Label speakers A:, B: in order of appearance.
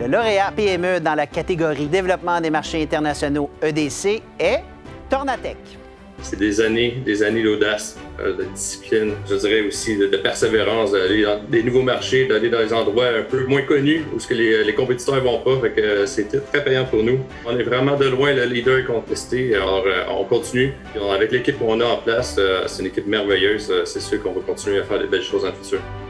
A: Le lauréat PME dans la catégorie Développement des marchés internationaux EDC est Tornatech.
B: C'est des années d'audace, de discipline, je dirais aussi de persévérance, d'aller dans des nouveaux marchés, d'aller dans des endroits un peu moins connus où ce que les compétiteurs vont pas. Fait que c'était très payant pour nous. On est vraiment de loin le leader contesté, alors on continue. Puis avec l'équipe qu'on a en place, c'est une équipe merveilleuse. C'est sûr qu'on va continuer à faire des belles choses dans le futur.